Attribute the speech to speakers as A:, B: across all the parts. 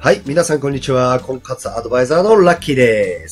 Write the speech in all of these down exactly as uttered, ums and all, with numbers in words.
A: はい、皆さんこんにちは。婚活アドバイザーのラッキーです。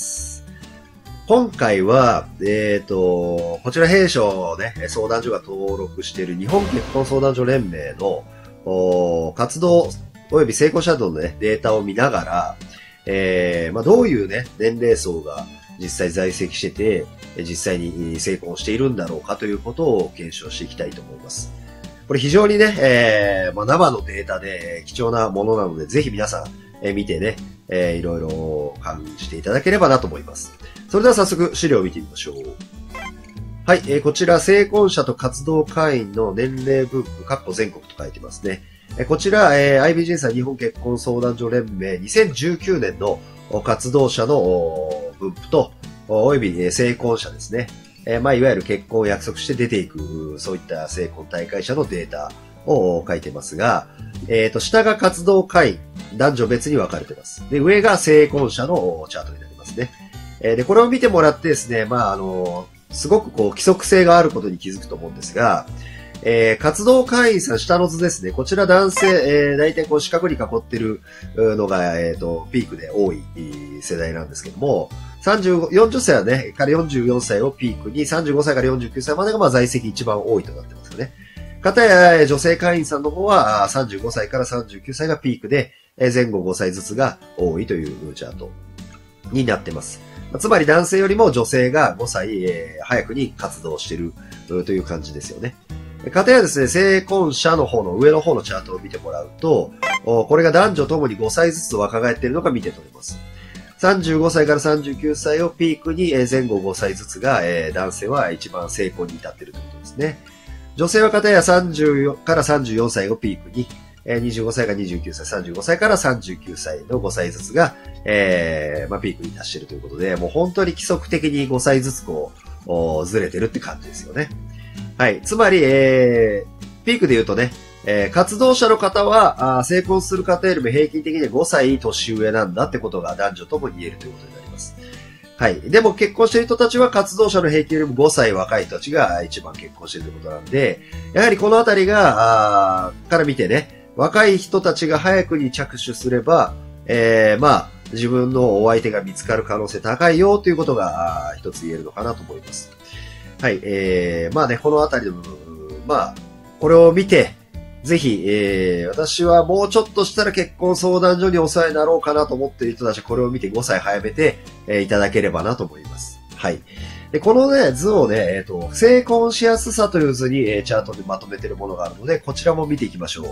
A: 今回は、えっと、こちら弊社ね、相談所が登録している日本結婚相談所連盟の活動及び成功者の、ね、データを見ながら、えーまあ、どういうね、年齢層が実際在籍してて、実際に成功しているんだろうかということを検証していきたいと思います。これ非常にね、えーまあ、生のデータで貴重なものなので、ぜひ皆さん、えー、見てね、えー、いろいろ感じていただければなと思います。それでは早速資料を見てみましょう。はい、えー、こちら成婚者と活動会員の年齢分布、括弧全国と書いてますね。えー、こちら、えー、アイビージェー さん日本結婚相談所連盟にせんじゅうきゅうねんの活動者の分布と、および成婚者ですね。えー、まあ、いわゆる結婚を約束して出ていく、そういった成婚大会者のデータを書いてますが、えっと、下が活動会員、男女別に分かれてます。で、上が成婚者のチャートになりますね。えー、で、これを見てもらってですね、まあ、あの、すごくこう、規則性があることに気づくと思うんですが、えー、活動会員さん、下の図ですね。こちら男性、えー、大体こう四角に囲ってるのが、えっと、ピークで多い世代なんですけども、さんじゅう、よんじゅっさいはね、からよんじゅうよんさいをピークに、さんじゅうごさいからよんじゅうきゅうさいまでがまあ在籍一番多いとなってますよね。かたや女性会員さんの方はさんじゅうごさいからさんじゅうきゅうさいがピークで、前後ごさいずつが多いというチャートになってます。つまり男性よりも女性がごさい早くに活動しているという感じですよね。かたやですね、成婚者の方の上の方のチャートを見てもらうと、これが男女ともにごさいずつ若返っているのが見て取れます。さんじゅうごさいからさんじゅうきゅうさいをピークに前後ごさいずつが男性は一番成功に至っているということですね。女性はかたやさんじゅうよんからさんじゅうよんさいをピークににじゅうごさいからにじゅうきゅうさい、さんじゅうごさいからさんじゅうきゅうさいのごさいずつが、えーまあ、ピークに達しているということで、もう本当に規則的にごさいずつこうずれてるって感じですよね。はい。つまり、えー、ピークで言うとね、えー、活動者の方はあ成婚する方よりも平均的にごさい年上なんだってことが男女とも言えるということになります。はい。でも結婚している人たちは活動者の平均よりもごさい若い人たちが一番結婚しているということなんで、やはりこのあたりが、あから見てね、若い人たちが早くに着手すれば、えー、まあ、自分のお相手が見つかる可能性高いよということが一つ言えるのかなと思います。はい。えー、まあね、このあたりの部分、まあ、これを見て、ぜひ、えー、私はもうちょっとしたら結婚相談所にお世話になろうかなと思っている人たちはこれを見てごさい早めて、えー、いただければなと思います。はい。で、このね、図をね、えっと、成婚しやすさという図に、えー、チャートでまとめているものがあるので、こちらも見ていきましょう。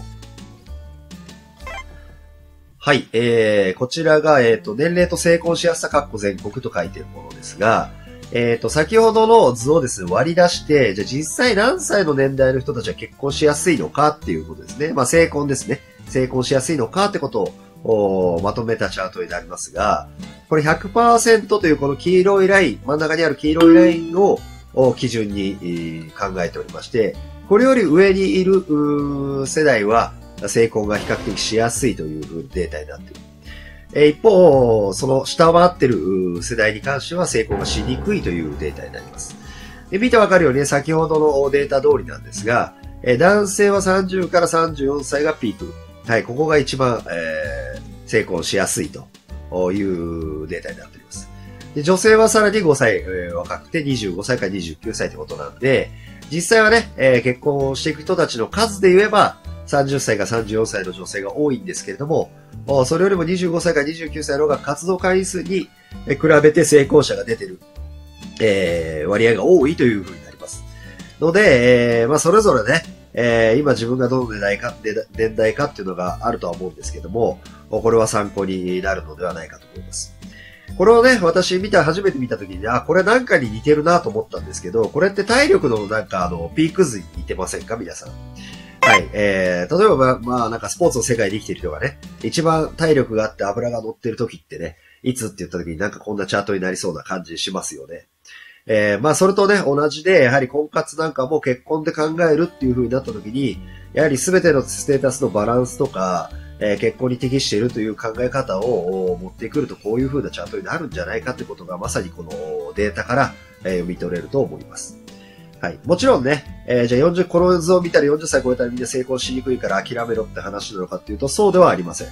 A: はい。えー、こちらが、えっと、年齢と成婚しやすさ括弧全国と書いているものですが、えっと、先ほどの図をですね、割り出して、じゃあ実際何歳の年代の人たちは結婚しやすいのかっていうことですね。まあ、成婚ですね。成婚しやすいのかってことをまとめたチャートになりますが、これ ひゃくパーセント というこの黄色いライン、真ん中にある黄色いラインを基準に考えておりまして、これより上にいる世代は成婚が比較的しやすいというデータになっている。一方、その下回ってる世代に関しては成功がしにくいというデータになります。で見てわかるように、ね、先ほどのデータ通りなんですが、男性はさんじゅうからさんじゅうよんさいがピーク。はい、ここが一番、えー、成功しやすいというデータになっております。で女性はさらにごさい、えー、若くてにじゅうごさいからにじゅうきゅうさいってことなんで、実際はね、えー、結婚していく人たちの数で言えば、さんじゅっさいからさんじゅうよんさいの女性が多いんですけれども、それよりもにじゅうごさいからにじゅうきゅうさいの方が活動会員数に比べて成功者が出てる、えー、割合が多いという風になります。ので、えー、まあそれぞれね、えー、今自分がどの年代か、年代かっていうのがあるとは思うんですけども、これは参考になるのではないかと思います。これをね、私見た、初めて見たときに、あ、これなんかに似てるなと思ったんですけど、これって体力のなんかあの、ピーク図に似てませんか皆さん。はい。えー、例えば、まあ、なんかスポーツの世界で生きてる人がね、一番体力があって油が乗ってる時ってね、いつって言った時になんかこんなチャートになりそうな感じしますよね。えー、まあ、それとね、同じで、やはり婚活なんかも結婚で考えるっていう風になった時に、やはり全てのステータスのバランスとか、えー、結婚に適しているという考え方を持ってくるとこういう風なチャートになるんじゃないかってことがまさにこのデータから、えー、読み取れると思います。はい。もちろんね、えー、じゃあよんじゅう、この図を見たらよんじゅっさい超えたらみんな成功しにくいから諦めろって話なのかっていうと、そうではありません。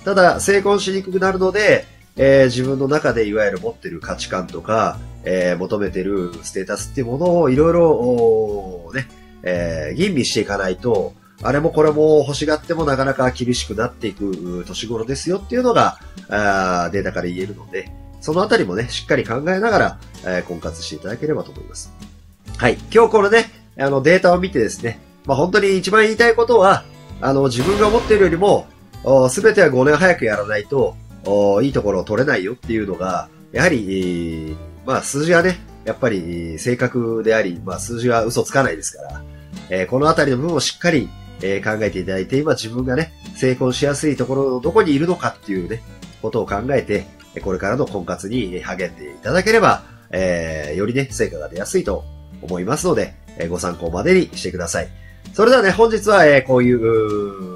A: ただ、成婚しにくくなるので、えー、自分の中でいわゆる持ってる価値観とか、えー、求めてるステータスっていうものをいろいろ、ね、えー、吟味していかないと、あれもこれも欲しがってもなかなか厳しくなっていく年頃ですよっていうのが、あデータから言えるので、そのあたりもね、しっかり考えながら、えー、婚活していただければと思います。はい。今日このね、あのデータを見てですね、まあ、本当に一番言いたいことは、あの、自分が思っているよりも、すべてはごねん早くやらないと、いいところを取れないよっていうのが、やはり、まあ数字はね、やっぱり正確であり、まあ数字は嘘つかないですから、えー、このあたりの部分をしっかり、えー、考えていただいて、今自分がね、成婚しやすいところのどこにいるのかっていうね、ことを考えて、これからの婚活に励んでいただければ、えー、よりね、成果が出やすいと思いますので、えー、ご参考までにしてください。それではね、本日は、えー、こういう、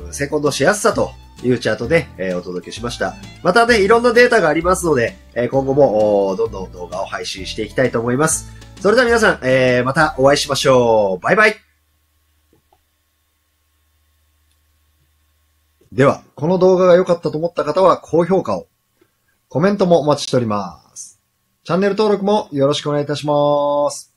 A: 成婚のしやすさというチャートで、えー、お届けしました。またね、いろんなデータがありますので、えー、今後もどんどん動画を配信していきたいと思います。それでは皆さん、えー、またお会いしましょう。バイバイ。では、この動画が良かったと思った方は高評価を。コメントもお待ちしております。チャンネル登録もよろしくお願いいたします。